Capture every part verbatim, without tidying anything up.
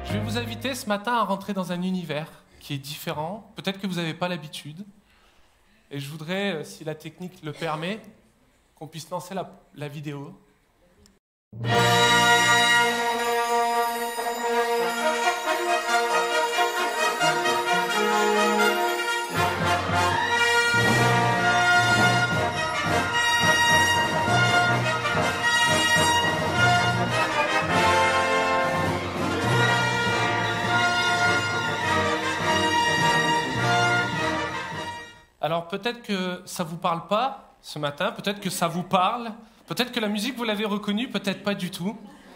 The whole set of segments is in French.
Je vais vous inviter ce matin à rentrer dans un univers qui est différent. Peut-être que vous n'avez pas l'habitude. Et je voudrais, si la technique le permet, qu'on puisse lancer la, la vidéo. Alors peut-être que ça ne vous parle pas ce matin, peut-être que ça vous parle, peut-être que la musique vous l'avez reconnue, peut-être pas du tout.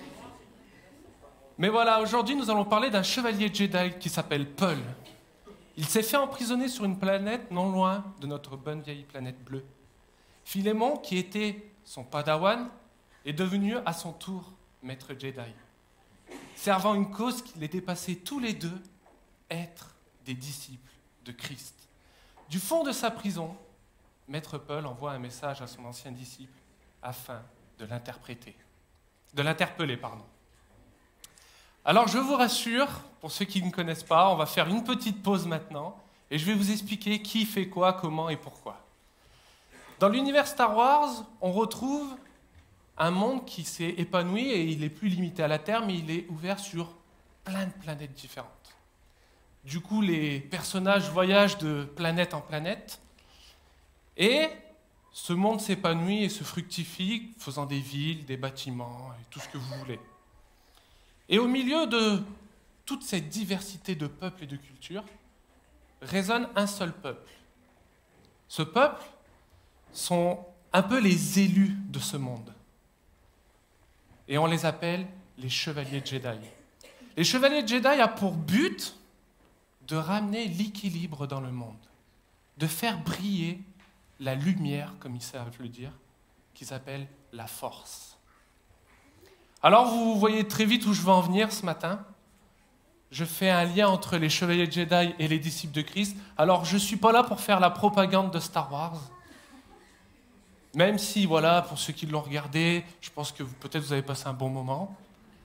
Mais voilà, aujourd'hui nous allons parler d'un chevalier Jedi qui s'appelle Peul. Il s'est fait emprisonner sur une planète non loin de notre bonne vieille planète bleue. Philémon, qui était son padawan, est devenu à son tour maître Jedi, servant une cause qui les dépassait tous les deux, être des disciples de Christ. Du fond de sa prison, Maître Peul envoie un message à son ancien disciple afin de l'interpréter, de l'interpeller, pardon. Alors je vous rassure, pour ceux qui ne connaissent pas, on va faire une petite pause maintenant et je vais vous expliquer qui fait quoi, comment et pourquoi. Dans l'univers Star Wars, on retrouve un monde qui s'est épanoui et il n'est plus limité à la Terre, mais il est ouvert sur plein de planètes différentes. Du coup, les personnages voyagent de planète en planète et ce monde s'épanouit et se fructifie, faisant des villes, des bâtiments et tout ce que vous voulez. Et au milieu de toute cette diversité de peuples et de cultures, résonne un seul peuple. Ce peuple sont un peu les élus de ce monde. Et on les appelle les chevaliers Jedi. Les chevaliers Jedi ont pour but de ramener l'équilibre dans le monde, de faire briller la lumière, comme ils savent le dire, qui s'appelle la force. Alors vous voyez très vite où je veux en venir ce matin. Je fais un lien entre les chevaliers Jedi et les disciples de Christ. Alors je ne suis pas là pour faire la propagande de Star Wars, même si, voilà, pour ceux qui l'ont regardé, je pense que peut-être vous avez passé un bon moment.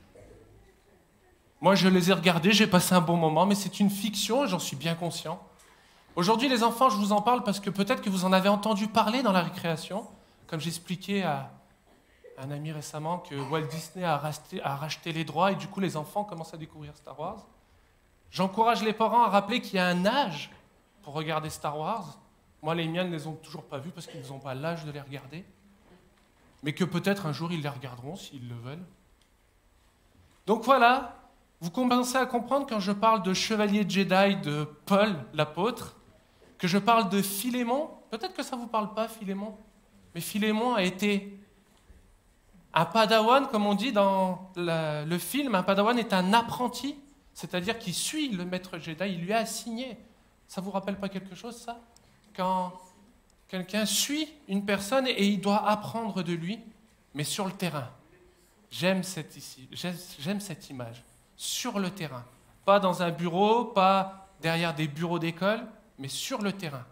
Moi, je les ai regardés, j'ai passé un bon moment, mais c'est une fiction, j'en suis bien conscient. Aujourd'hui, les enfants, je vous en parle parce que peut-être que vous en avez entendu parler dans la récréation, comme j'expliquais à un ami récemment que Walt Disney a racheté, a racheté les droits et du coup, les enfants commencent à découvrir Star Wars. J'encourage les parents à rappeler qu'il y a un âge pour regarder Star Wars. Moi, les miens ne les ont toujours pas vus parce qu'ils n'ont pas l'âge de les regarder, mais que peut-être un jour, ils les regarderont s'ils le veulent. Donc voilà. Vous commencez à comprendre quand je parle de chevalier Jedi de Peul, l'apôtre, que je parle de Philémon. Peut-être que ça ne vous parle pas, Philémon, mais Philémon a été un padawan, comme on dit dans la, le film. Un padawan est un apprenti, c'est-à-dire qu'il suit le maître Jedi, il lui a assigné. Ça ne vous rappelle pas quelque chose, ça? Quand quelqu'un suit une personne et il doit apprendre de lui, mais sur le terrain. J'aime cette, ici, j'aime, j'aime cette image. Sur le terrain. Pas dans un bureau, pas derrière des bureaux d'école, mais sur le terrain.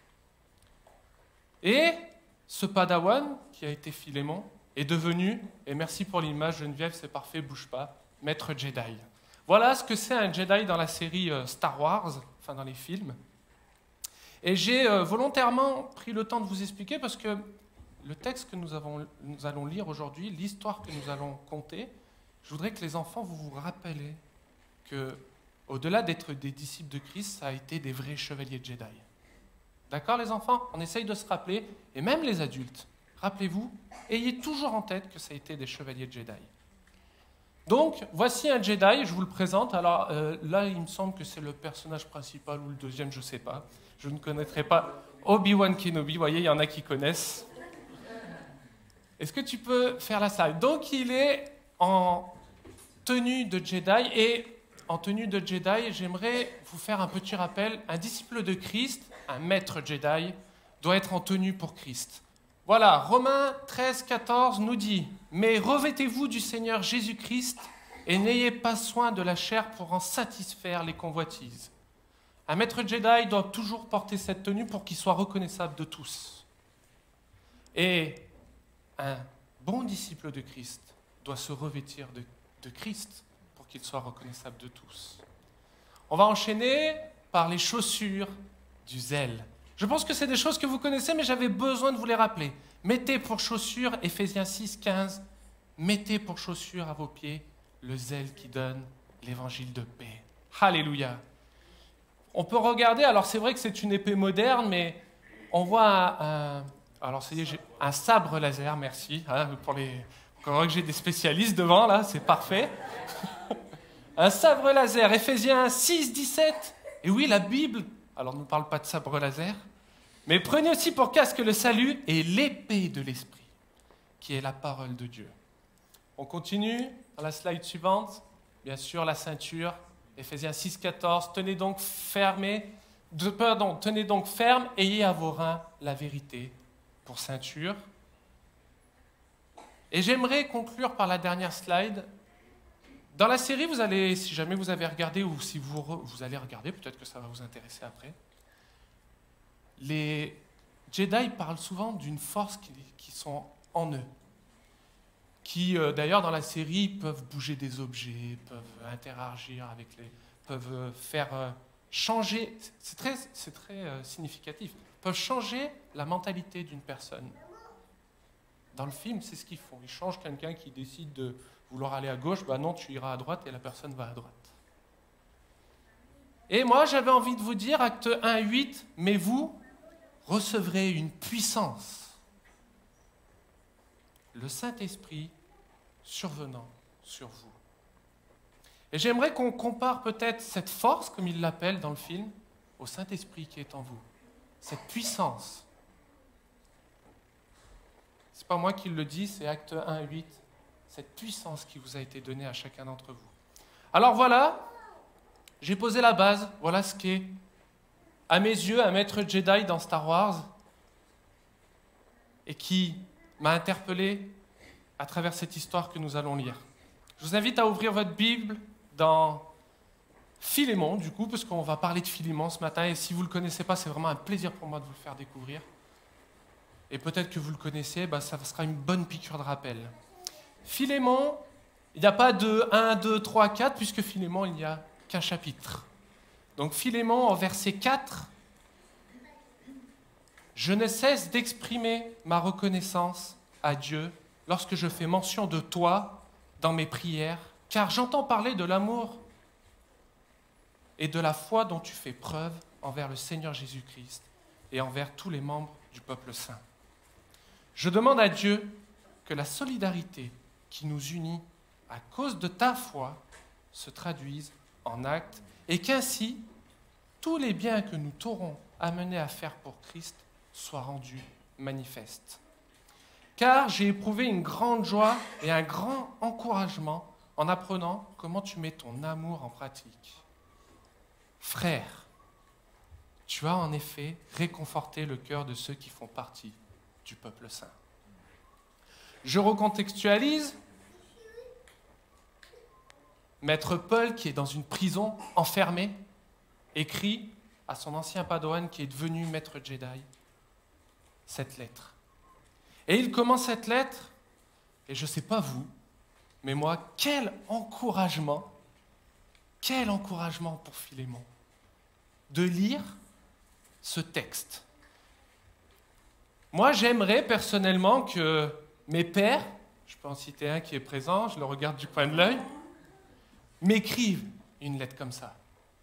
Et ce padawan, qui a été Philémon, est devenu, et merci pour l'image Geneviève, c'est parfait, bouge pas, maître Jedi. Voilà ce que c'est un Jedi dans la série Star Wars, enfin dans les films. Et j'ai volontairement pris le temps de vous expliquer parce que le texte que nous, avons, nous allons lire aujourd'hui, l'histoire que nous allons conter, je voudrais que les enfants, vous vous rappelez que, au-delà d'être des disciples de Christ, ça a été des vrais chevaliers Jedi. D'accord, les enfants? On essaye de se rappeler, et même les adultes, rappelez-vous, ayez toujours en tête que ça a été des chevaliers Jedi. Donc, voici un Jedi, je vous le présente. Alors euh, là, il me semble que c'est le personnage principal ou le deuxième, je ne sais pas. Je ne connaîtrai pas Obi-Wan Kenobi, vous voyez, il y en a qui connaissent. Est-ce que tu peux faire la salle? Donc, il est en tenue de Jedi, et en tenue de Jedi, j'aimerais vous faire un petit rappel. Un disciple de Christ, un maître Jedi, doit être en tenue pour Christ. Voilà, Romains treize, quatorze nous dit « Mais revêtez-vous du Seigneur Jésus-Christ et n'ayez pas soin de la chair pour en satisfaire les convoitises. » Un maître Jedi doit toujours porter cette tenue pour qu'il soit reconnaissable de tous. Et un bon disciple de Christ doit se revêtir de, de Christ pour qu'il soit reconnaissable de tous. On va enchaîner par les chaussures du zèle. Je pense que c'est des choses que vous connaissez, mais j'avais besoin de vous les rappeler. Mettez pour chaussures, Éphésiens six, quinze, mettez pour chaussures à vos pieds le zèle qui donne l'évangile de paix. Alléluia. On peut regarder, alors c'est vrai que c'est une épée moderne, mais on voit un, un alors c'est un sabre laser, merci, hein, pour les, on voit que j'ai des spécialistes devant, là, c'est parfait. Un sabre laser, Éphésiens six, dix-sept. Et oui, la Bible, alors ne nous parle pas de sabre laser, mais prenez aussi pour casque le salut et l'épée de l'esprit, qui est la parole de Dieu. On continue dans la slide suivante, bien sûr la ceinture, Éphésiens six, quatorze, tenez donc fermé, de, pardon, tenez donc ferme, ayez à vos reins la vérité pour ceinture. Et j'aimerais conclure par la dernière slide. Dans la série, vous allez, si jamais vous avez regardé ou si vous, re, vous allez regarder, peut-être que ça va vous intéresser après, les Jedi parlent souvent d'une force qui, qui sont en eux, qui euh, d'ailleurs dans la série peuvent bouger des objets, peuvent interagir avec les, peuvent faire euh, changer, c'est très, c'est très euh, significatif, peuvent changer la mentalité d'une personne. Dans le film, c'est ce qu'ils font. Ils changent quelqu'un qui décide de vouloir aller à gauche, bah non, tu iras à droite et la personne va à droite. Et moi, j'avais envie de vous dire, acte un, huit, mais vous recevrez une puissance, le Saint-Esprit survenant sur vous. Et j'aimerais qu'on compare peut-être cette force, comme il l'appelle dans le film, au Saint-Esprit qui est en vous. Cette puissance. Ce n'est pas moi qui le dis, c'est acte un, huit. Cette puissance qui vous a été donnée à chacun d'entre vous. Alors voilà, j'ai posé la base. Voilà ce qu'est, à mes yeux, un maître Jedi dans Star Wars et qui m'a interpellé à travers cette histoire que nous allons lire. Je vous invite à ouvrir votre Bible dans Philémon, du coup, parce qu'on va parler de Philémon ce matin. Et si vous ne le connaissez pas, c'est vraiment un plaisir pour moi de vous le faire découvrir. Et peut-être que vous le connaissez, bah, ça sera une bonne piqûre de rappel. Philémon, il n'y a pas de un, deux, trois, quatre, puisque Philémon, il n'y a qu'un chapitre. Donc Philémon, en verset quatre, « Je ne cesse d'exprimer ma reconnaissance à Dieu lorsque je fais mention de toi dans mes prières, car j'entends parler de l'amour et de la foi dont tu fais preuve envers le Seigneur Jésus-Christ et envers tous les membres du peuple saint. Je demande à Dieu que la solidarité qui nous unit à cause de ta foi se traduise en actes et qu'ainsi tous les biens que nous t'aurons amenés à faire pour Christ soient rendus manifestes. Car j'ai éprouvé une grande joie et un grand encouragement en apprenant comment tu mets ton amour en pratique. Frère, tu as en effet réconforté le cœur de ceux qui font partie du peuple saint. » Je recontextualise. Maître Paul, qui est dans une prison, enfermé, écrit à son ancien padawan qui est devenu maître Jedi cette lettre. Et il commence cette lettre, et je ne sais pas vous, mais moi, quel encouragement, quel encouragement pour Philémon de lire ce texte. Moi, j'aimerais personnellement que mes pères, je peux en citer un qui est présent, je le regarde du coin de l'œil, m'écrivent une lettre comme ça.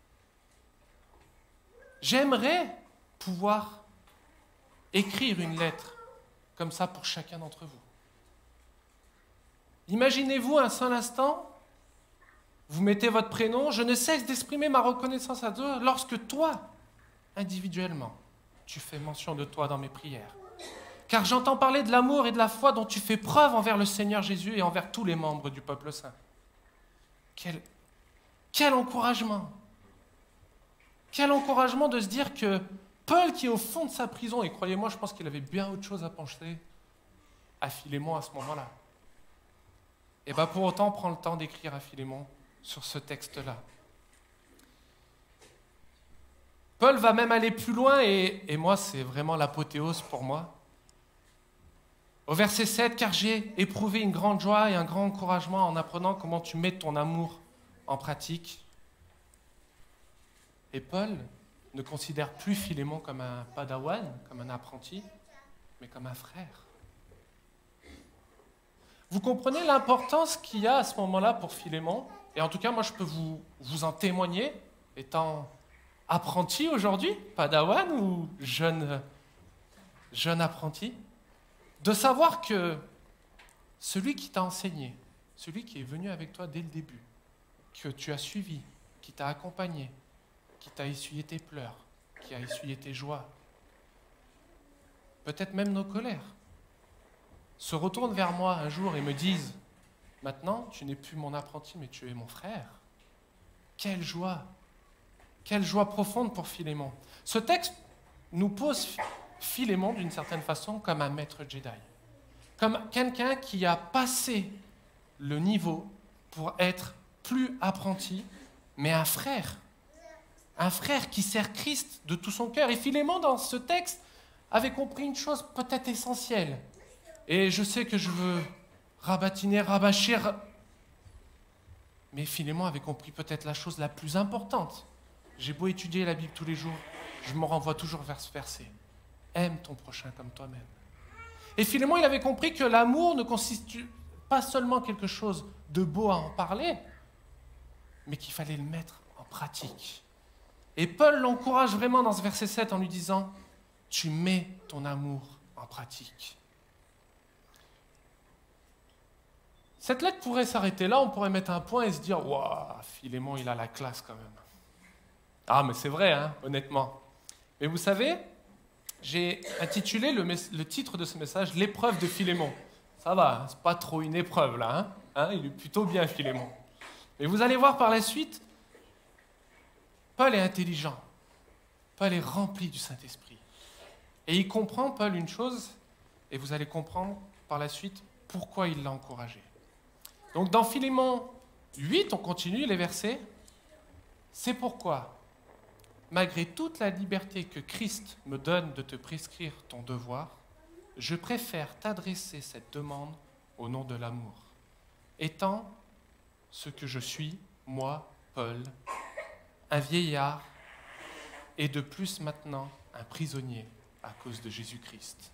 J'aimerais pouvoir écrire une lettre comme ça pour chacun d'entre vous. Imaginez-vous un seul instant, vous mettez votre prénom, je ne cesse d'exprimer ma reconnaissance à Dieu lorsque toi, individuellement, tu fais mention de toi dans mes prières. Car j'entends parler de l'amour et de la foi dont tu fais preuve envers le Seigneur Jésus et envers tous les membres du peuple saint. Quel, quel encouragement! Quel encouragement de se dire que Paul, qui est au fond de sa prison, et croyez-moi, je pense qu'il avait bien autre chose à penser à Philémon à ce moment-là, et bien pour autant, prend le temps d'écrire à Philémon sur ce texte-là. Paul va même aller plus loin, et, et moi, c'est vraiment l'apothéose pour moi. Au verset sept, « Car j'ai éprouvé une grande joie et un grand encouragement en apprenant comment tu mets ton amour en pratique. Et Paul ne considère plus Philémon comme un padawan, comme un apprenti, mais comme un frère. Vous comprenez l'importance qu'il y a à ce moment-là pour Philémon? Et en tout cas, moi, je peux vous, vous en témoigner, étant apprenti aujourd'hui, padawan ou jeune, jeune apprenti, de savoir que celui qui t'a enseigné, celui qui est venu avec toi dès le début, que tu as suivi, qui t'a accompagné, qui t'a essuyé tes pleurs, qui a essuyé tes joies, peut-être même nos colères, se retournent vers moi un jour et me disent « Maintenant, tu n'es plus mon apprenti, mais tu es mon frère. » Quelle joie! Quelle joie profonde pour Philémon. Ce texte nous pose Philémon, d'une certaine façon, comme un maître Jedi. Comme quelqu'un qui a passé le niveau pour être plus apprenti, mais un frère. Un frère qui sert Christ de tout son cœur. Et Philémon, dans ce texte, avait compris une chose peut-être essentielle. Et je sais que je veux rabatiner, rabâcher, mais Philémon avait compris peut-être la chose la plus importante. J'ai beau étudier la Bible tous les jours, je me renvoie toujours vers ce verset. Aime ton prochain comme toi-même. Et Philémon, il avait compris que l'amour ne constitue pas seulement quelque chose de beau à en parler, mais qu'il fallait le mettre en pratique. Et Paul l'encourage vraiment dans ce verset sept en lui disant « Tu mets ton amour en pratique ». Cette lettre pourrait s'arrêter là, on pourrait mettre un point et se dire « Waouh, Philémon, il a la classe quand même ». Ah, mais c'est vrai, hein, honnêtement. Mais vous savez, j'ai intitulé le, le titre de ce message « L'épreuve de Philémon ». Ça va, c'est pas trop une épreuve là, hein, hein, il est plutôt bien Philémon. Mais vous allez voir par la suite, Paul est intelligent, Paul est rempli du Saint-Esprit. Et il comprend, Paul, une chose, et vous allez comprendre par la suite pourquoi il l'a encouragé. Donc dans Philémon huit, on continue les versets. C'est pourquoi, malgré toute la liberté que Christ me donne de te prescrire ton devoir, je préfère t'adresser cette demande au nom de l'amour. Étant ce que je suis, moi, Paul, un vieillard, et de plus maintenant un prisonnier à cause de Jésus-Christ.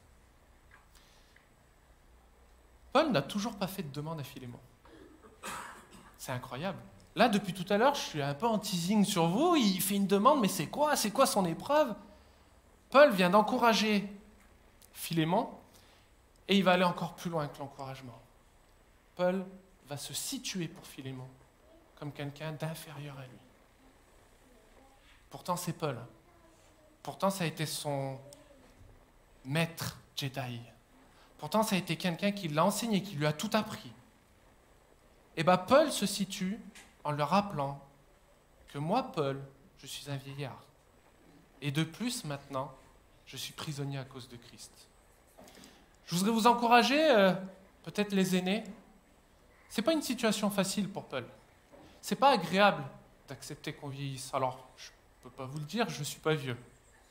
Paul n'a toujours pas fait de demande à Philémon. C'est incroyable. Là, depuis tout à l'heure, je suis un peu en teasing sur vous. Il fait une demande, mais c'est quoi? C'est quoi son épreuve? Paul vient d'encourager Philémon et il va aller encore plus loin que l'encouragement. Paul va se situer pour Philémon comme quelqu'un d'inférieur à lui. Pourtant, c'est Paul. Pourtant, ça a été son maître Jedi. Pourtant, ça a été quelqu'un qui l'a enseigné, qui lui a tout appris. Et bien, Paul se situe en leur rappelant que moi, Paul, je suis un vieillard. Et de plus, maintenant, je suis prisonnier à cause de Christ. Je voudrais vous encourager, euh, peut-être les aînés. Ce n'est pas une situation facile pour Paul. Ce n'est pas agréable d'accepter qu'on vieillisse. Alors, je ne peux pas vous le dire, je ne suis pas vieux.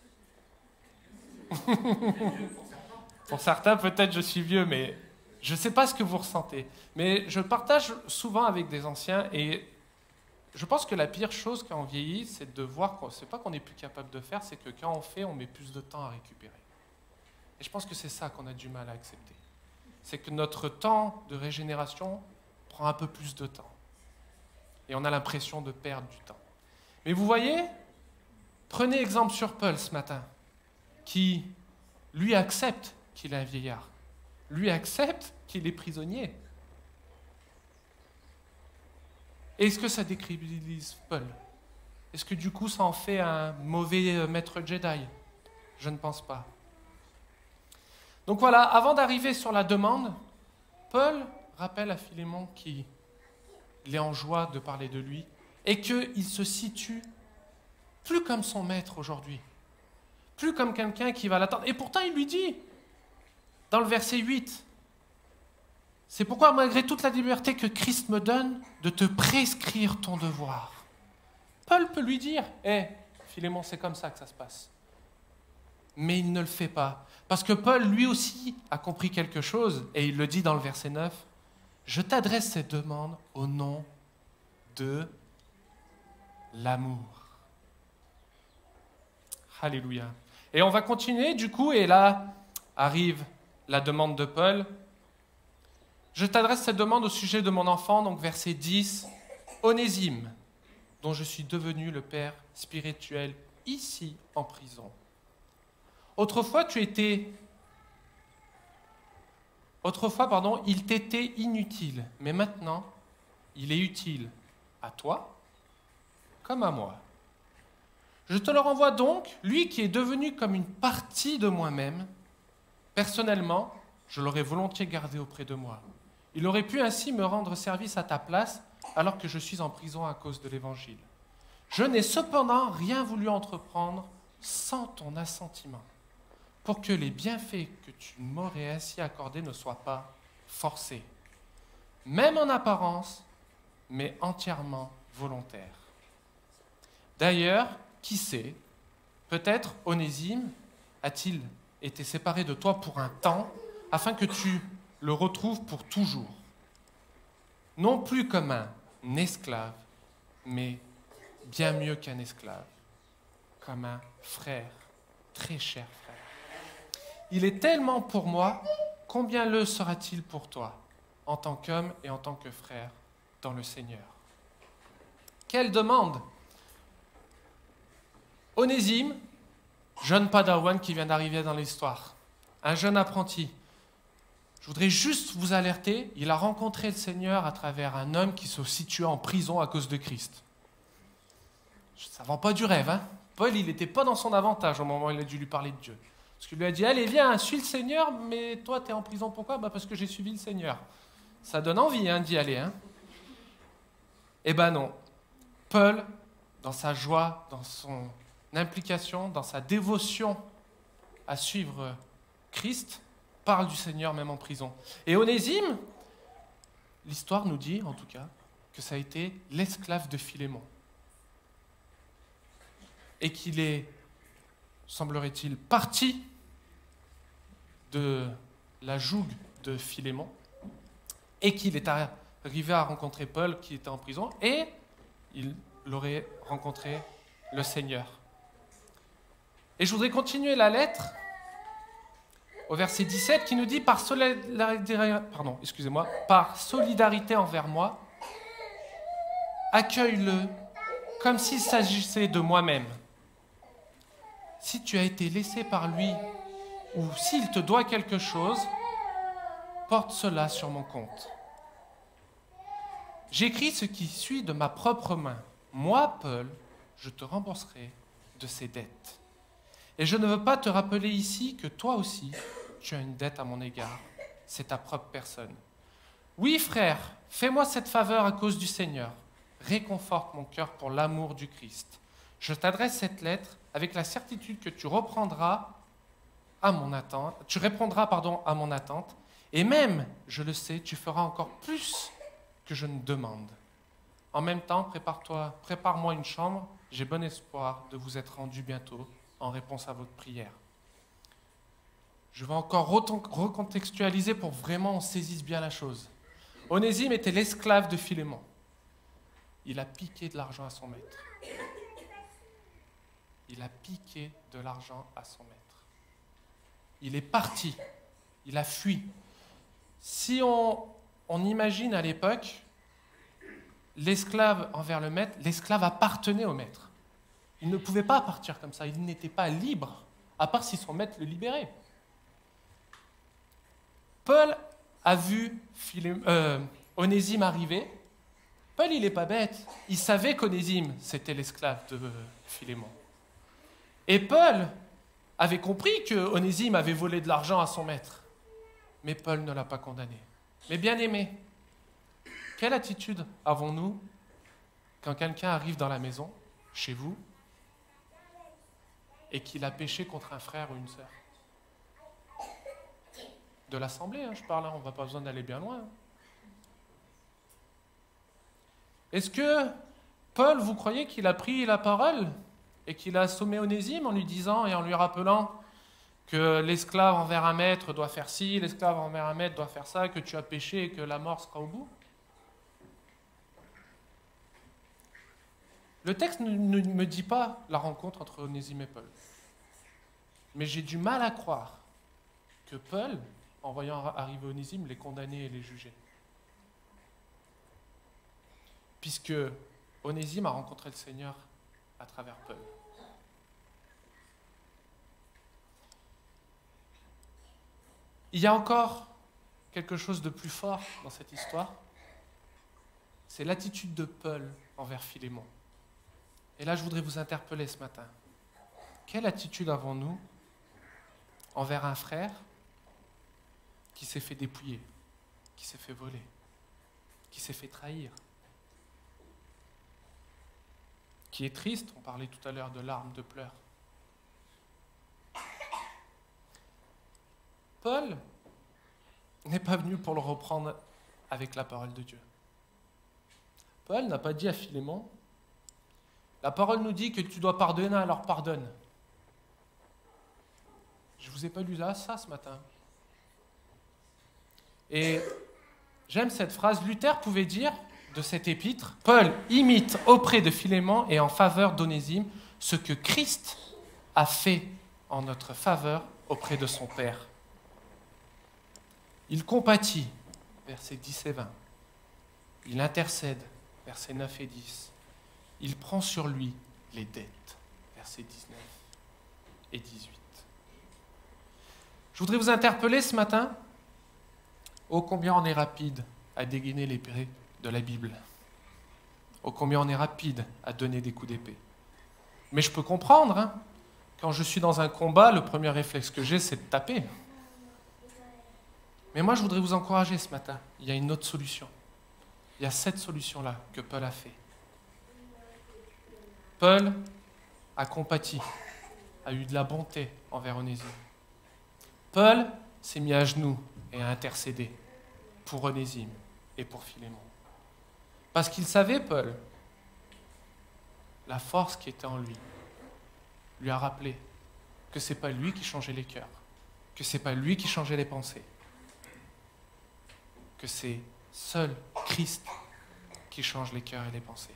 Pour certains, peut-être je suis vieux, mais je ne sais pas ce que vous ressentez. Mais je partage souvent avec des anciens et je pense que la pire chose quand on vieillit, c'est de voir, ce n'est pas qu'on n'est plus capable de faire, c'est que quand on fait, on met plus de temps à récupérer. Et je pense que c'est ça qu'on a du mal à accepter. C'est que notre temps de régénération prend un peu plus de temps. Et on a l'impression de perdre du temps. Mais vous voyez, prenez exemple sur Paul ce matin, qui, lui, accepte qu'il est un vieillard. Lui accepte qu'il est prisonnier. Est-ce que ça décrédibilise Paul? Est-ce que du coup ça en fait un mauvais maître Jedi? Je ne pense pas. Donc voilà, avant d'arriver sur la demande, Paul rappelle à Philémon qu'il est en joie de parler de lui et qu'il se situe plus comme son maître aujourd'hui, plus comme quelqu'un qui va l'attendre. Et pourtant il lui dit, dans le verset huit, c'est pourquoi, malgré toute la liberté que Christ me donne, de te prescrire ton devoir. Paul peut lui dire, hé, hey, Philémon, c'est comme ça que ça se passe. Mais il ne le fait pas. Parce que Paul, lui aussi, a compris quelque chose, et il le dit dans le verset neuf, je t'adresse cette demande au nom de l'amour. Alléluia. Et on va continuer du coup, et là arrive la demande de Paul. Je t'adresse cette demande au sujet de mon enfant, donc verset dix, Onésime, dont je suis devenu le père spirituel ici en prison. Autrefois, tu étais... Autrefois, pardon, il t'était inutile, mais maintenant, il est utile à toi comme à moi. Je te le renvoie donc, lui qui est devenu comme une partie de moi-même. Personnellement, je l'aurais volontiers gardé auprès de moi. Il aurait pu ainsi me rendre service à ta place alors que je suis en prison à cause de l'Évangile. Je n'ai cependant rien voulu entreprendre sans ton assentiment, pour que les bienfaits que tu m'aurais ainsi accordés ne soient pas forcés, même en apparence, mais entièrement volontaires. D'ailleurs, qui sait, peut-être Onésime a-t-il été séparé de toi pour un temps, afin que tu le retrouves pour toujours, non plus comme un esclave, mais bien mieux qu'un esclave, comme un frère, très cher frère. Il est tellement pour moi, combien le sera-t-il pour toi, en tant qu'homme et en tant que frère dans le Seigneur? Quelle demande! Onésime, jeune padawan qui vient d'arriver dans l'histoire, un jeune apprenti. Je voudrais juste vous alerter, il a rencontré le Seigneur à travers un homme qui se situait en prison à cause de Christ. Ça ne vend pas du rêve, hein? Paul, il n'était pas dans son avantage au moment où il a dû lui parler de Dieu. Parce qu'il lui a dit, allez, viens, suis le Seigneur, mais toi, tu es en prison, pourquoi? Bah, parce que j'ai suivi le Seigneur. Ça donne envie hein, d'y aller. Hein? Eh ben non. Paul, dans sa joie, dans son implication, dans sa dévotion à suivre Christ, parle du Seigneur même en prison. Et Onésime, l'histoire nous dit, en tout cas, que ça a été l'esclave de Philémon. Et qu'il est, semblerait-il, parti de la joug de Philémon, et qu'il est arrivé à rencontrer Paul qui était en prison, et il aurait rencontré le Seigneur. Et je voudrais continuer la lettre au verset dix-sept qui nous dit par solidarité, pardon, excusez-moi, par solidarité envers moi, accueille-le comme s'il s'agissait de moi-même. Si tu as été laissé par lui ou s'il te doit quelque chose, porte cela sur mon compte. J'écris ce qui suit de ma propre main. Moi, Paul, je te rembourserai de ces dettes. Et je ne veux pas te rappeler ici que toi aussi, tu as une dette à mon égard. C'est ta propre personne. Oui, frère, fais-moi cette faveur à cause du Seigneur. Réconforte mon cœur pour l'amour du Christ. Je t'adresse cette lettre avec la certitude que tu reprendras à mon attente, tu répondras pardon, à mon attente, et même, je le sais, tu feras encore plus que je ne demande. En même temps, prépare-toi, prépare-moi une chambre, j'ai bon espoir de vous être rendu bientôt en réponse à votre prière. Je vais encore recontextualiser pour vraiment on saisisse bien la chose. Onésime était l'esclave de Philémon. Il a piqué de l'argent à son maître. Il a piqué de l'argent à son maître. Il est parti. Il a fui. Si on, on imagine à l'époque l'esclave envers le maître, l'esclave appartenait au maître. Il ne pouvait pas partir comme ça. Il n'était pas libre, à part si son maître le libérait. Paul a vu Philé- euh, Onésime arriver. Paul, il n'est pas bête. Il savait qu'Onésime, c'était l'esclave de Philémon. Et Paul avait compris que Onésime avait volé de l'argent à son maître. Mais Paul ne l'a pas condamné. Mais bien aimé, quelle attitude avons-nous quand quelqu'un arrive dans la maison, chez vous, et qu'il a péché contre un frère ou une sœur? De l'assemblée, hein, je parle, hein, on n'a pas besoin d'aller bien loin. Est-ce que Paul, vous croyez qu'il a pris la parole et qu'il a assommé Onésime en lui disant et en lui rappelant que l'esclave envers un maître doit faire ci, l'esclave envers un maître doit faire ça, que tu as péché et que la mort sera au bout? Le texte ne, ne me dit pas la rencontre entre Onésime et Paul. Mais j'ai du mal à croire que Paul, en voyant arriver Onésime, les condamnait et les jugeait. Puisque Onésime a rencontré le Seigneur à travers Paul. Il y a encore quelque chose de plus fort dans cette histoire, c'est l'attitude de Paul envers Philémon. Et là, je voudrais vous interpeller ce matin. Quelle attitude avons-nous envers un frère qui s'est fait dépouiller, qui s'est fait voler, qui s'est fait trahir, qui est triste, on parlait tout à l'heure de larmes, de pleurs. Paul n'est pas venu pour le reprendre avec la parole de Dieu. Paul n'a pas dit à Philémon, la parole nous dit que tu dois pardonner, alors pardonne. Je ne vous ai pas lu là ça ce matin. Et j'aime cette phrase, Luther pouvait dire de cet épître, Paul imite auprès de Philémon et en faveur d'Onésime ce que Christ a fait en notre faveur auprès de son Père. Il compatit, versets dix et vingt. Il intercède, versets neuf et dix. Il prend sur lui les dettes, versets dix-neuf et dix-huit. Je voudrais vous interpeller ce matin. Ô combien on est rapide à dégainer l'épée de la Bible. Ô combien on est rapide à donner des coups d'épée. Mais je peux comprendre, hein, quand je suis dans un combat, le premier réflexe que j'ai, c'est de taper. Mais moi, je voudrais vous encourager ce matin. Il y a une autre solution. Il y a cette solution-là que Paul a fait. Paul a compati, a eu de la bonté envers Onésime. Paul s'est mis à genoux et a intercédé pour Onésime et pour Philémon. Parce qu'il savait, Paul, la force qui était en lui, lui a rappelé que ce n'est pas lui qui changeait les cœurs, que ce n'est pas lui qui changeait les pensées, que c'est seul Christ qui change les cœurs et les pensées.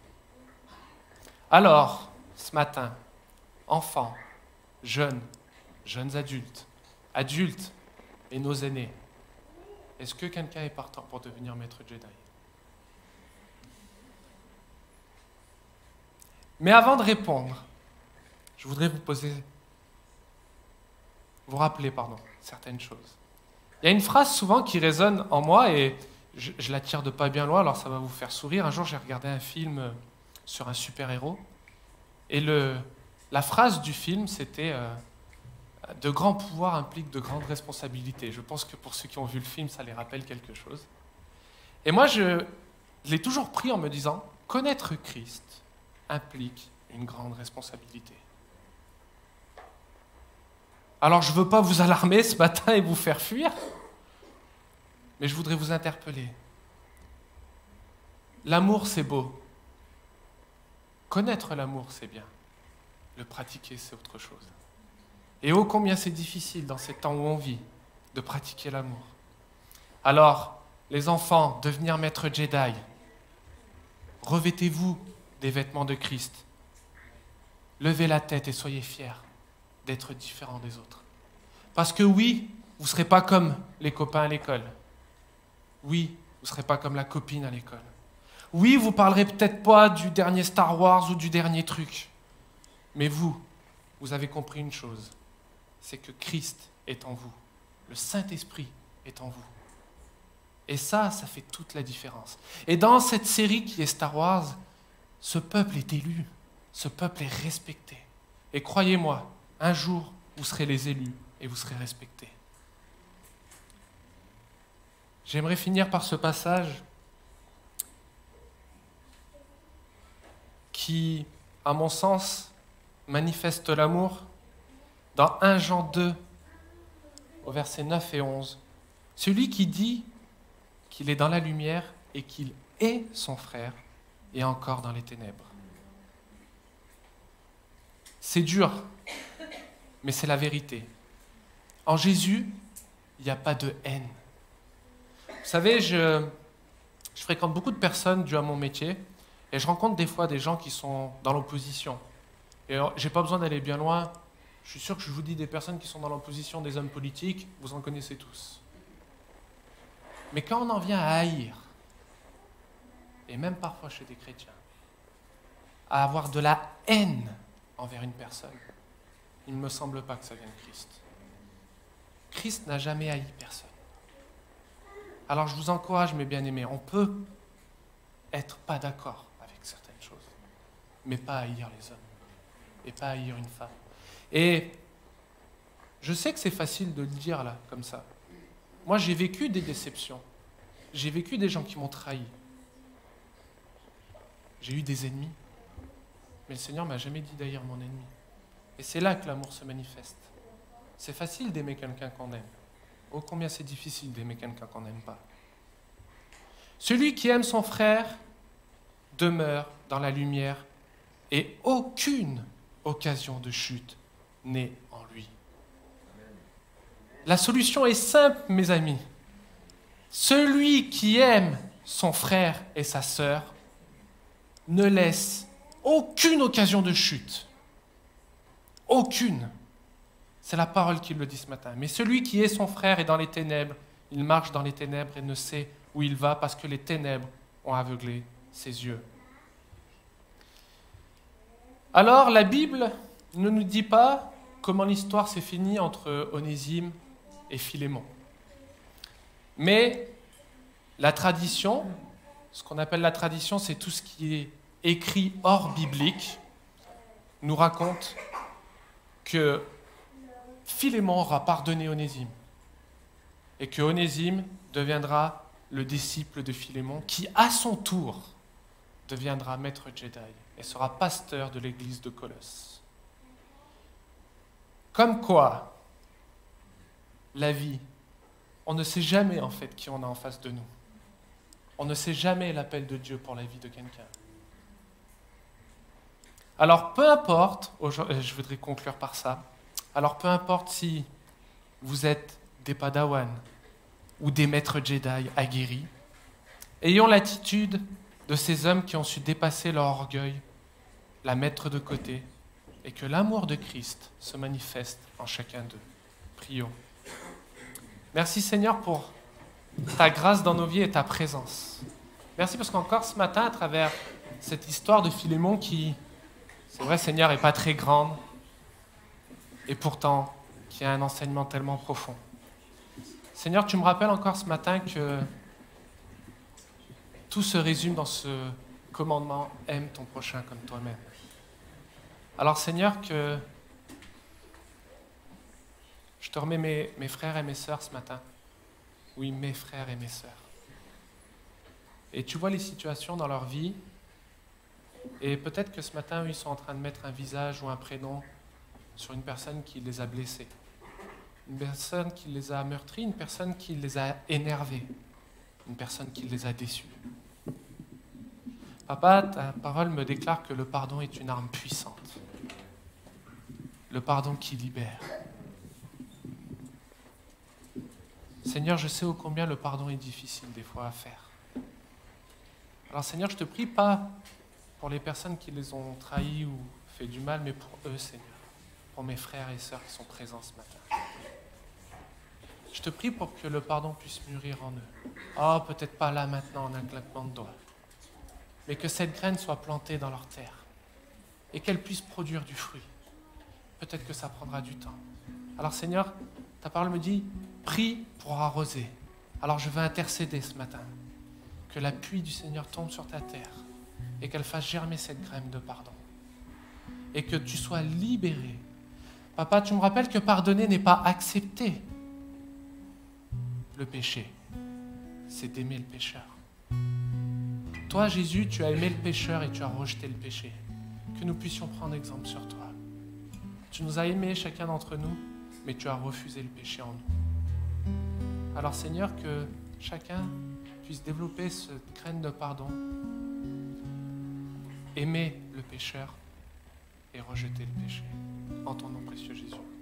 Alors, ce matin, enfants, jeunes, jeunes adultes, adultes et nos aînés, est-ce que quelqu'un est partant pour devenir maître Jedi? Mais avant de répondre, je voudrais vous poser, vous rappeler, pardon, certaines choses. Il y a une phrase souvent qui résonne en moi et je, je la tire de pas bien loin, alors ça va vous faire sourire. Un jour, j'ai regardé un film sur un super-héros et le, la phrase du film, c'était euh, « De grands pouvoirs impliquent de grandes responsabilités ». Je pense que pour ceux qui ont vu le film, ça les rappelle quelque chose. Et moi, je, je l'ai toujours pris en me disant « Connaître Christ implique une grande responsabilité ». Alors, je ne veux pas vous alarmer ce matin et vous faire fuir, mais je voudrais vous interpeller. L'amour, c'est beau. Connaître l'amour, c'est bien. Le pratiquer, c'est autre chose. Et ô combien c'est difficile dans ces temps où on vit de pratiquer l'amour. Alors, les enfants, devenir maître Jedi, revêtez-vous des vêtements de Christ. Levez la tête et soyez fiers d'être différents des autres. Parce que oui, vous ne serez pas comme les copains à l'école. Oui, vous ne serez pas comme la copine à l'école. Oui, vous ne parlerez peut-être pas du dernier Star Wars ou du dernier truc. Mais vous, vous avez compris une chose, c'est que Christ est en vous. Le Saint-Esprit est en vous. Et ça, ça fait toute la différence. Et dans cette série qui est Star Wars, ce peuple est élu, ce peuple est respecté. Et croyez-moi, un jour, vous serez les élus et vous serez respectés. J'aimerais finir par ce passage qui, à mon sens, manifeste l'amour dans un Jean deux, au verset neuf et onze. Celui qui dit qu'il est dans la lumière et qu'il est son frère est encore dans les ténèbres. C'est dur, mais c'est la vérité. En Jésus, il n'y a pas de haine. Vous savez, je, je fréquente beaucoup de personnes dues à mon métier, Et je rencontre des fois des gens qui sont dans l'opposition. Et j'ai pas besoin d'aller bien loin. Je suis sûr que je vous dis des personnes qui sont dans l'opposition des hommes politiques, vous en connaissez tous. Mais quand on en vient à haïr, et même parfois chez des chrétiens, à avoir de la haine envers une personne, il ne me semble pas que ça vienne de Christ. Christ n'a jamais haï personne. Alors je vous encourage, mes bien-aimés, on peut être pas d'accord avec certaines choses, mais pas haïr les hommes, et pas haïr une femme. Et je sais que c'est facile de le dire là, comme ça. Moi, j'ai vécu des déceptions. J'ai vécu des gens qui m'ont trahi. J'ai eu des ennemis. Mais le Seigneur ne m'a jamais dit d'haïr mon ennemi. Et c'est là que l'amour se manifeste. C'est facile d'aimer quelqu'un qu'on aime. Oh, combien c'est difficile d'aimer quelqu'un qu'on n'aime pas. Celui qui aime son frère demeure dans la lumière et aucune occasion de chute n'est en lui. La solution est simple, mes amis. Celui qui aime son frère et sa sœur ne laisse aucune occasion de chute. Aucune. C'est la parole qui le dit ce matin. Mais celui qui est son frère est dans les ténèbres. Il marche dans les ténèbres et ne sait où il va parce que les ténèbres ont aveuglé ses yeux. Alors, la Bible ne nous dit pas comment l'histoire s'est finie entre Onésime et Philémon. Mais la tradition, ce qu'on appelle la tradition, c'est tout ce qui est écrit hors biblique, nous raconte que Philémon aura pardonné Onésime et que Onésime deviendra le disciple de Philémon qui, à son tour, deviendra maître Jedi et sera pasteur de l'église de Colosse. Comme quoi, la vie, on ne sait jamais en fait qui on a en face de nous. On ne sait jamais l'appel de Dieu pour la vie de quelqu'un. Alors peu importe, je voudrais conclure par ça, alors peu importe si vous êtes des padawans ou des maîtres Jedi aguerris, ayons l'attitude de ces hommes qui ont su dépasser leur orgueil, la mettre de côté, et que l'amour de Christ se manifeste en chacun d'eux. Prions. Merci Seigneur pour ta grâce dans nos vies et ta présence. Merci parce qu'encore ce matin, à travers cette histoire de Philémon qui, c'est vrai Seigneur, n'est pas très grande, et pourtant qui a un enseignement tellement profond. Seigneur, tu me rappelles encore ce matin que tout se résume dans ce commandement « Aime ton prochain comme toi-même ». Alors Seigneur, que je te remets mes, mes frères et mes sœurs ce matin. Oui, mes frères et mes sœurs. Et tu vois les situations dans leur vie, et peut-être que ce matin, eux, ils sont en train de mettre un visage ou un prénom sur une personne qui les a blessés, une personne qui les a meurtris, une personne qui les a énervés, une personne qui les a déçus. Papa, ta parole me déclare que le pardon est une arme puissante. Le pardon qui libère. Seigneur, je sais ô combien le pardon est difficile des fois à faire. Alors Seigneur, je te prie pas pour les personnes qui les ont trahis ou fait du mal, mais pour eux, Seigneur, pour mes frères et sœurs qui sont présents ce matin. Je te prie pour que le pardon puisse mûrir en eux. Oh, peut-être pas là maintenant en un claquement de doigts, mais que cette graine soit plantée dans leur terre et qu'elle puisse produire du fruit. Peut-être que ça prendra du temps. Alors Seigneur, ta parole me dit, prie pour arroser. Alors je veux intercéder ce matin, que la pluie du Seigneur tombe sur ta terre et qu'elle fasse germer cette graine de pardon. Et que tu sois libéré. Papa, tu me rappelles que pardonner n'est pas accepter le péché, c'est d'aimer le pécheur. Toi, Jésus, tu as aimé le pécheur et tu as rejeté le péché. Que nous puissions prendre exemple sur toi. Tu nous as aimés, chacun d'entre nous, mais tu as refusé le péché en nous. Alors, Seigneur, que chacun puisse développer cette graine de pardon, aimer le pécheur et rejeter le péché. En ton nom précieux, Jésus.